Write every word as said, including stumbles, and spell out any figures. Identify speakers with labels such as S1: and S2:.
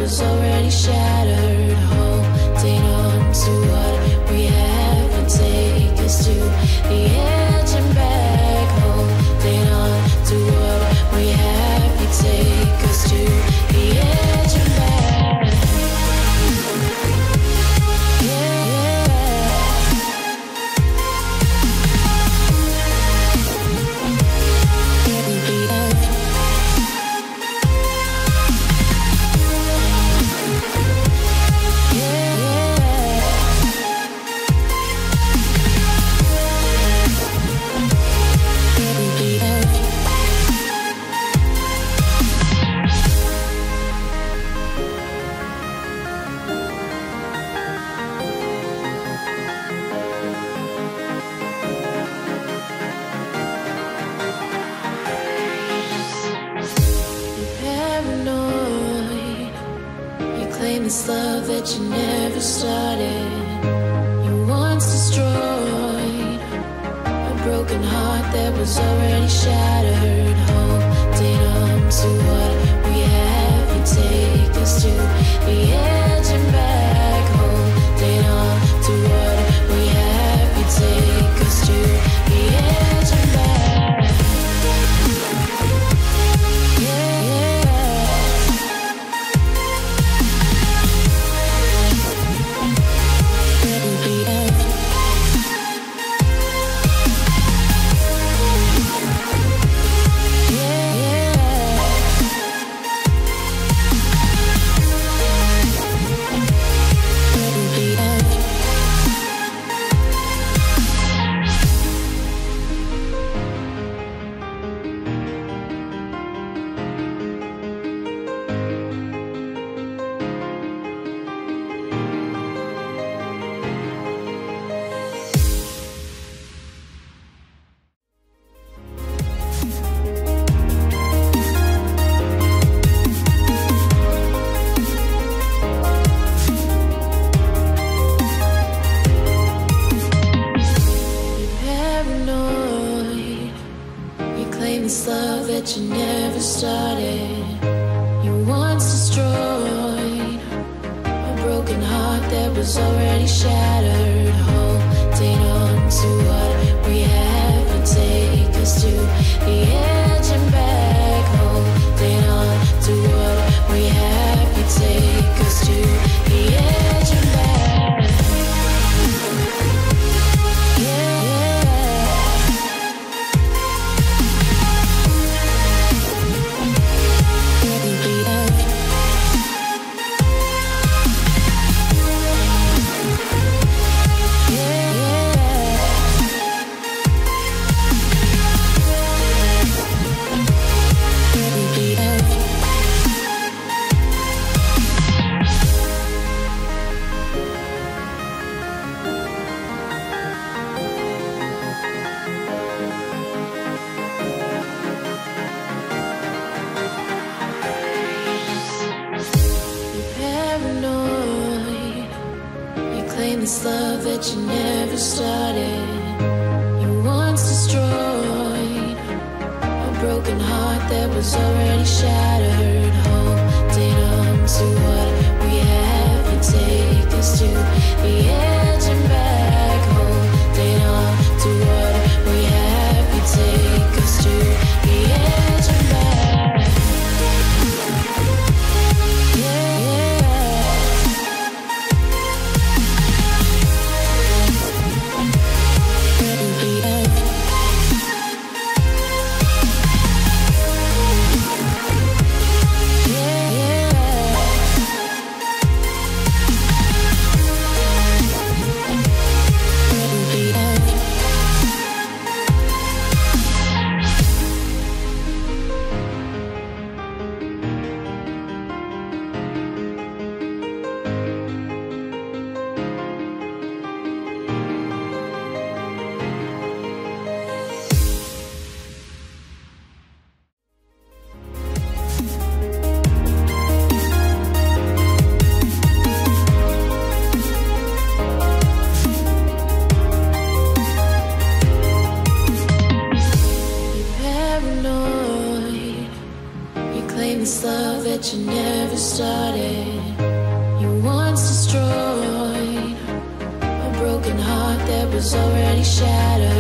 S1: was already shattered. Holding on to what we have and take us to the edge and back. Holding on to what we have, you take us to the edge and back. Yeah, this love that you never started, you once destroyed a broken heart that was already shattered. Holding on to what we have, you take us to the edge and back. Holding on to what we have, you take us to the edge and back. Yeah, yeah. This love that you never started, you once destroyed a broken heart that was already shattered. Holding on to what we have, you take us to the edge and back. Holding on to what we have, you take us to the edge and back. Yeah, yeah. This love that you never started, you once destroyed a broken heart that was already shattered. Holding on to what we have, you take us to the edge and back. Holding on to what we have, you take us to the edge and back. Yeah, yeah. this love that you never started. was already shattered.